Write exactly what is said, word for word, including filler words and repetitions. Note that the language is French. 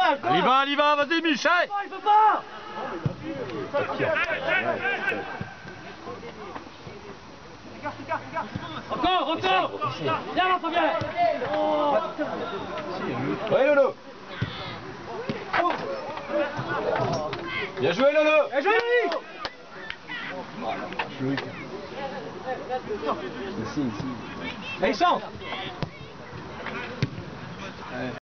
Allez, va, allez, va, vas-y, Michel. Il peut pas. Encore, encore. Viens là, Fabien. Ouais, Lolo. Bien joué, Lolo. Bien joué, Loïc. Ici, ici. Allez, chante. Ouais.